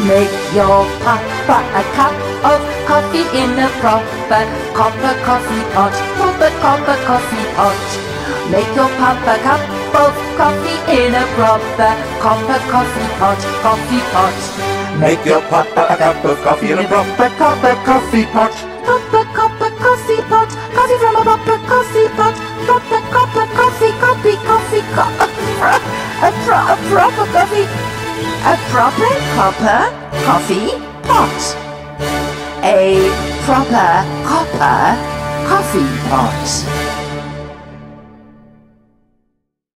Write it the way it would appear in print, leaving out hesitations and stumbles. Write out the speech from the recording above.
Make your papa a cup of coffee in a proper copper coffee pot. Proper copper coffee pot. Make your papa a cup of coffee in a proper copper coffee pot. Coffee pot. Make your papa a cup of coffee in a proper copper coffee pot. Proper copper coffee pot. Coffee from a proper coffee pot. Proper copper coffee, coffee, coffee, a proper coffee. A proper copper coffee pot. A proper copper coffee pot.